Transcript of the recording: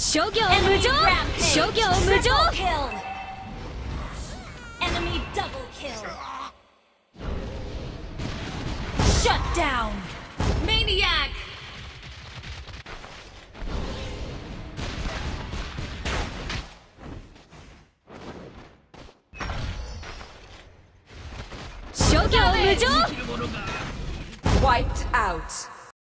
諸行無常。諸行無常。 Enemy double kill. Shut down. Maniac. Shogyo Mujo. Wiped out.